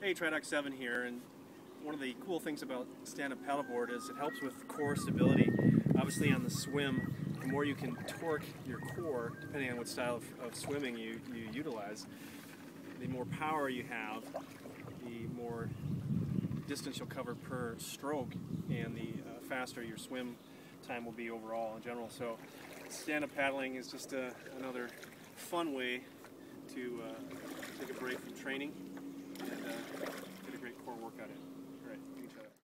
Hey, Triathlete 7 here, and one of the cool things about stand-up paddleboard is it helps with core stability. Obviously on the swim, the more you can torque your core, depending on what style of swimming you utilize, the more power you have, the more distance you'll cover per stroke, and the faster your swim time will be overall in general. So stand-up paddling is just another fun way to take a break from training and get a great core workout in. All right, you can try that.